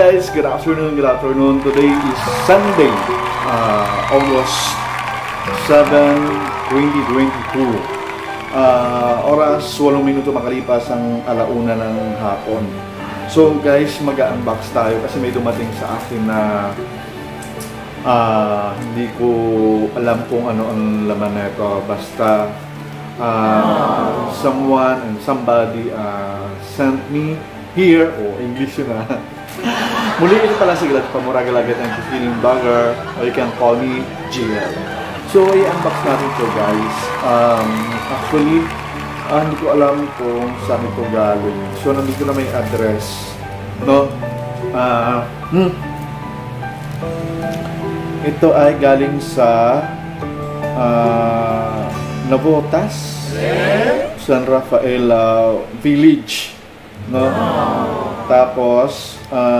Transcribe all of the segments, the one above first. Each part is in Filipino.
guys, good afternoon, good afternoon. Today is Sunday, August 7, 2022. Oras 8 minuto makalipas ang alauna ng hapon. So guys, mag-unbox tayo kasi may dumating sa akin na hindi ko alam kung ano ang laman nito. Basta someone and somebody sent me here, English yun muli ito pala sa Glad Pamuragalagat and Feeling Blogger, or you can call me GL. So i-unbox natin ito guys. Actually hindi ko alam kung saan ito galing. So nandito na may address, no? Ito ay galing sa Navotas, San Rafael Village, no? Tapos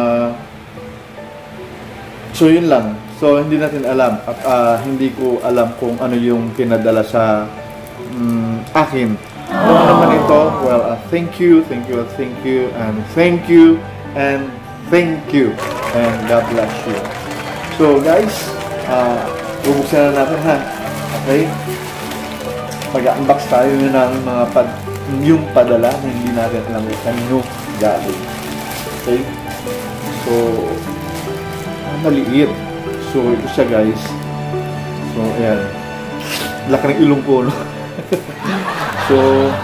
so yun lang. So hindi natin alam at hindi ko alam kung ano yung pinadala sa akin. Kung ano naman ito, well, thank you, and thank you, and thank you, and God bless you. So guys, bubuksan na natin ha. Okay? Mag-unbox tayo ng mga yung padala na hindi natin alam kung kanino galing. Okay? So, maliit. So, ito siya guys. So, ayan. Laki ng ilong ko, no? So,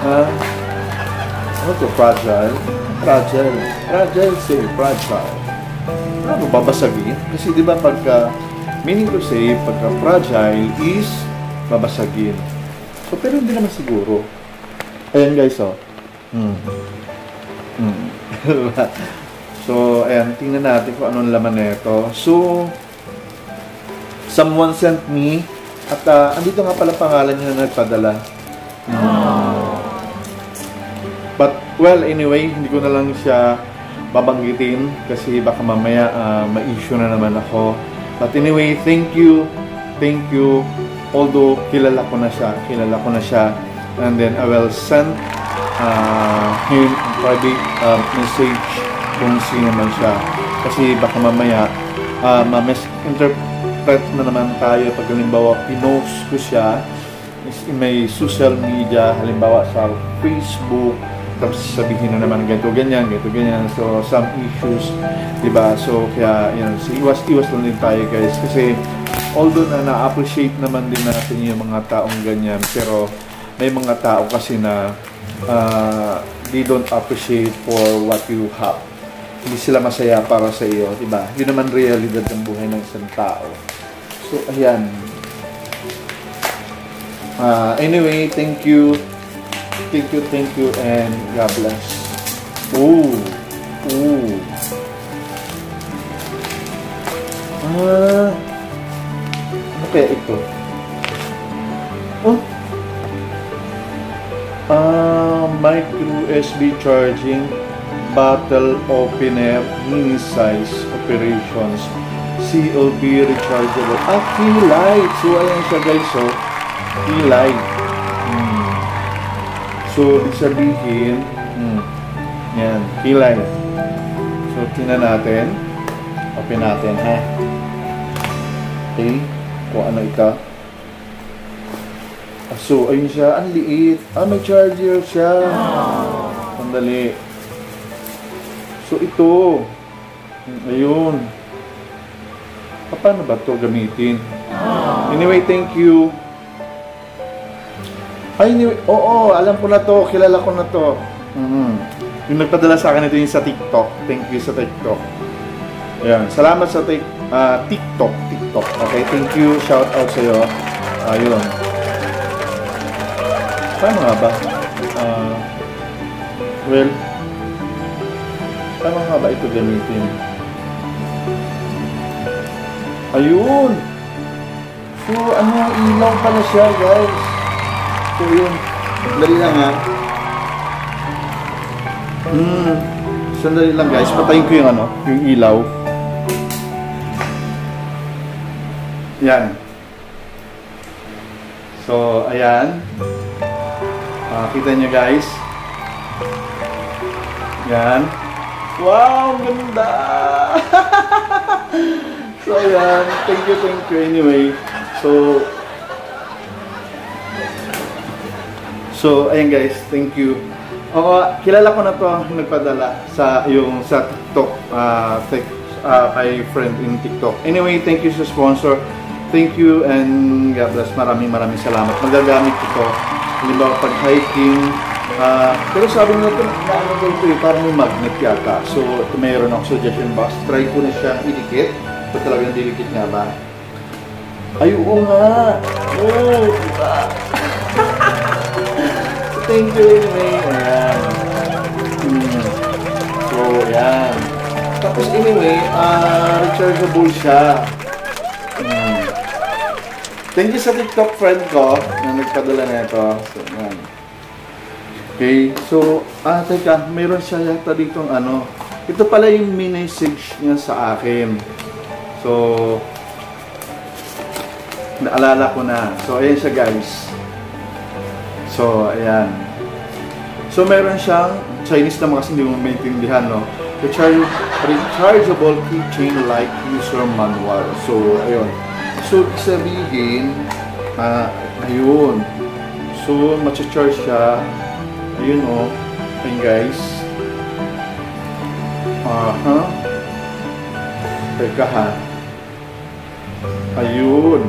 ano to? Fragile? Fragile, say, fragile. Ano, babasagin? Kasi di ba pagka, meaning to say, pagka fragile is babasagin. So, pero hindi naman siguro. Ayan guys, So, ayan, tingnan natin kung anong laman nito. So, someone sent me, at andito nga pala pangalan niya na nagpadala. But, well, anyway, hindi ko na lang siya babanggitin kasi baka mamaya ma-issue na naman ako. But anyway, thank you. Although, kilala ko na siya. And then, I will send him a private message kung sino man siya. Kasi baka mamaya ma-misinterpret na naman tayo pag halimbawa pinost ko siya may social media, halimbawa sa Facebook, tapos sabihin na naman ganito ganyan. So some issues, diba? So kaya yan, iwas lang din tayo guys, kasi although na-appreciate naman din natin yung mga taong ganyan, pero may mga tao kasi na they don't appreciate for what you have. Hindi sila masaya para sa iyo, diba? Yun naman realidad ng buhay ng isang tao. So, ayan. Anyway, thank you, and God bless. Ooh. Ano kaya ito? Micro USB charging bottle opener, mini size operations, CLB rechargeable. Key light. So ayan siya guys, key light. So ibig sabihin, yan, key light. So tingnan natin, open natin ha. Okay, kung ano ito. So ayun siya, ang liit. May charger siya. Sandali. So ito, ayun. Paano ba ito gamitin? Anyway, thank you. Anyway, alam ko na to, kilala ko na to. Yung nagpadala sa akin ito yung sa TikTok. Thank you sa TikTok. Ayan, salamat sa TikTok. Okay, thank you. Shout out sa iyo. Ayun. Paano nga ba? Well, paano nga ba ito gamitin? Ayun! So, ilaw pala siya, guys. So, yun. Sandali lang, ha. Sandali lang, guys. Patayin ko yung yung ilaw. Yan. So, ayan. Kita nyo, guys. Yan. Wow, ang ganda! So, ayan. Thank you. Anyway, so, ayan guys. Thank you. Kilala ko na to nagpadala sa TikTok, kay friend in TikTok. Anyway, thank you sa sponsor. Thank you and God bless. Maraming salamat. Magagamit ko to. Halimbawa, pag hiking. Pero sabi nila ito, parang may magnet yata. So, mayroon ako suggestion box. Try ko na siyang idikit. Ito talagang dilikit nga ba? Ay, oo nga! Oh, diba? Thank you anyway. Ayan. So, ayan. Tapos anyway, rechargeable siya. Thank you sa TikTok friend ko na nagpadala na ito. So, ayan. Okay, so, teka, mayroon siya yata ditong ano. Ito pala yung message niya sa akin. So, naalala ko na. So, ayan siya guys. So, ayan. So, meron siyang Chinese naman kasi hindi mo maintindihan, no? Rechargeable keychain like user manual. So, ayun. So, sabihin, ayun. So, matcha-charge siya. Ayun, oh. Ayun, guys. Teka, ha. Ayun.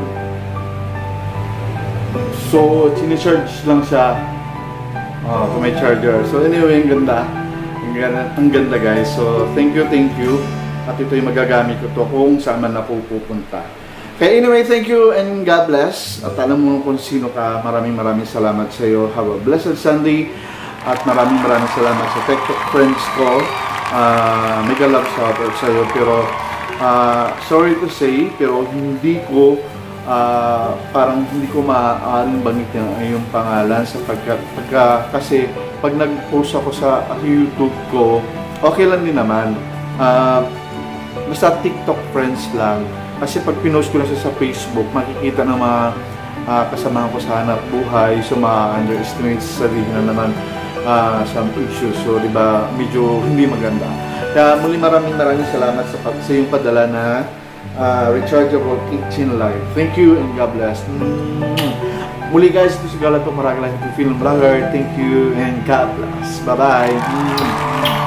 So, sinicharge lang siya. Kung may charger. So, anyway, ang ganda. Ang ganda, guys. So, thank you. At ito yung magagamit ko to kung saan man na pupunta. Kaya anyway, thank you and God bless. At alam mo kung sino ka. Maraming salamat sa iyo. Have a blessed Sunday. At maraming salamat sa TikTok friends ko. Mega love shoutout sa iyo. Pero, sorry to say, pero hindi ko parang hindi ko maaaring banggitin ang iyong pangalan sapagkat kasi pag nag-post ako sa YouTube ko, okay lang din naman. Basta TikTok friends lang. Kasi pag pinost ko lang sa Facebook, makikita ng mga kasama ko sa hanap buhay, so ma-underestimate, sabihin na naman some issues. So, di ba, medyo hindi maganda. Kaya muli maraming salamat sa iyong padala na rechargeable kitchen light. Thank you and God bless. Muli guys, ito si Galato Maragala, film vlogger. Thank you and God bless. Bye-bye.